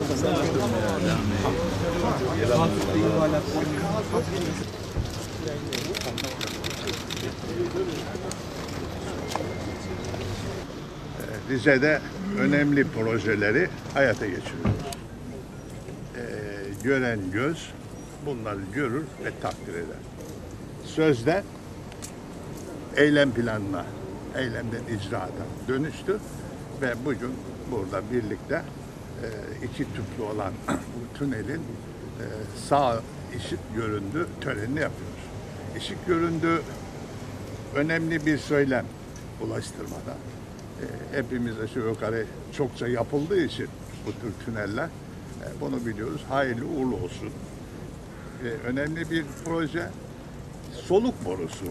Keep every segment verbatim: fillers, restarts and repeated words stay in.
Rize'de önemli projeleri hayata geçiriyoruz. Ee, gören göz bunları görür ve takdir eder. Sözde eylem planına, eylemden icraata dönüştü ve bugün burada birlikte e, iki tüplü olan bu tünelin e, sağ işit göründü törenini yapıyoruz. İşit göründü önemli bir söylem ulaştırmada. E, hepimiz aşağı yukarı çokça yapıldığı için bu tür tüneller e, bunu biliyoruz. Hayırlı uğurlu olsun. E, önemli bir proje. Soluk borusu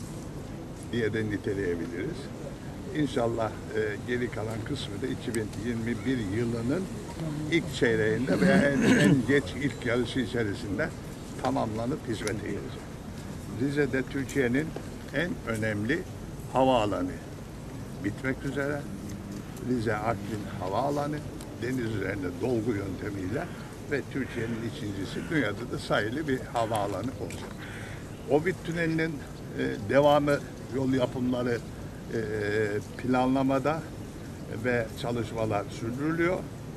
diye de niteleyebiliriz. İnşallah e, geri kalan kısmı da iki bin yirmi bir yılının ilk çeyreğinde veya en, en geç ilk yarısı içerisinde tamamlanıp hizmete girecek. Rize'de Türkiye'nin en önemli havaalanı bitmek üzere. Rize Artvin Havaalanı deniz üzerinde dolgu yöntemiyle ve Türkiye'nin ikincisi, dünyada da sayılı bir havaalanı olacak. Ovid Tüneli'nin e, devamı, yol yapımları e, planlamada ve çalışmalar sürdürülüyor.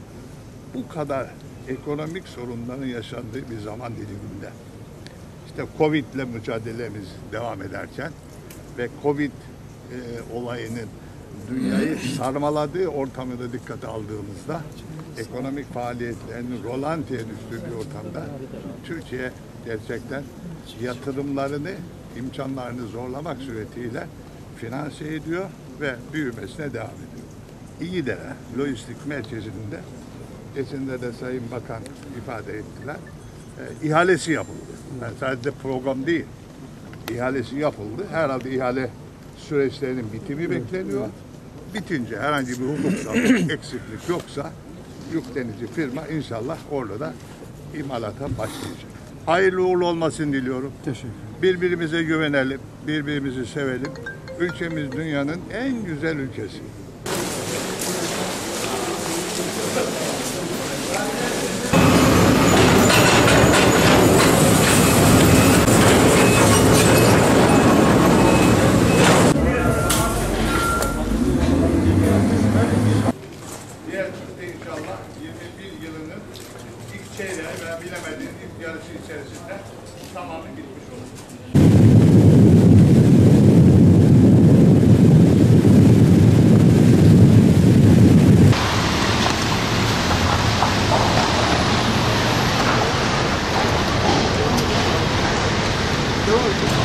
Bu kadar ekonomik sorunların yaşandığı bir zaman diliminde, işte Covid ile mücadelemiz devam ederken ve Covid e, olayının dünyayı sarmaladığı ortamı da dikkate aldığımızda, ekonomik faaliyetlerinin rolantiye düştüğü bir ortamda Türkiye gerçekten yatırımlarını, imkanlarını zorlamak suretiyle finanse ediyor ve büyümesine devam ediyor. İyidere Lojistik Merkezi'nde geçinde de Sayın Bakan ifade ettiler. E, ihalesi yapıldı. Yani sadece program değil, ihalesi yapıldı. Herhalde ihale süreçlerinin bitimi bekleniyor. Bitince herhangi bir hukuksal eksiklik yoksa yüklenici firma inşallah orada da imalata başlayacak. Hayırlı uğurlu olmasını diliyorum. Teşekkür ederim. Birbirimize güvenelim, birbirimizi sevelim. Ülkemiz dünyanın en güzel ülkesi. Diğer çıktı inşallah yirmi bir yılının ilk çeyreği veya bilemediğin ilk yarısı içerisinde tamamı bitmiş olur. Devam edin.